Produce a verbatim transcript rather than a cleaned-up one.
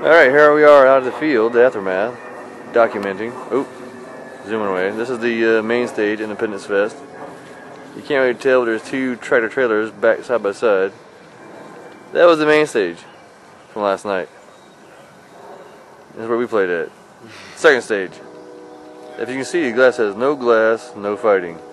Alright, here we are out of the field, the aftermath, documenting. Oop, zooming away. This is the uh, main stage, Independence Fest. You can't really tell, but there's two tractor trailers back side by side. That was the main stage from last night. This is where we played at. Second stage. If you can see, the glass has no glass, no fighting.